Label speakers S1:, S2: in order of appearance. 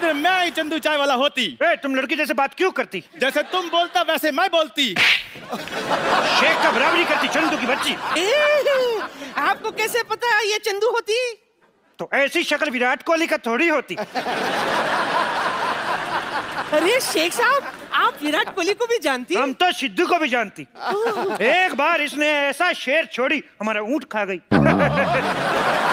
S1: दिन मैं ही चंदू चाय वाला होती।
S2: तुम लड़की जैसे बात क्यों करती?
S1: जैसे तुम बोलता वैसे मैं बोलती।
S2: शेख का बराबरी करती चंदू की बच्ची।
S3: आपको कैसे पता ये चंदू होती?
S2: तो ऐसी शक्ल विराट कोहली का थोड़ी होती।
S3: अरे शेख साहब, आप विराट कोहली को भी जानती?
S2: हम तो सिद्धू को भी जानती। एक बार इसने ऐसा शेर छोड़ी हमारा ऊंट खा गई।